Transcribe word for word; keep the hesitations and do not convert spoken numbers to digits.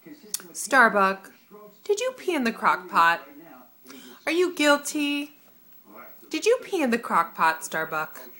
Starbuck, did you pee in the crock pot? Are you guilty? Did you pee in the crock pot, Starbuck?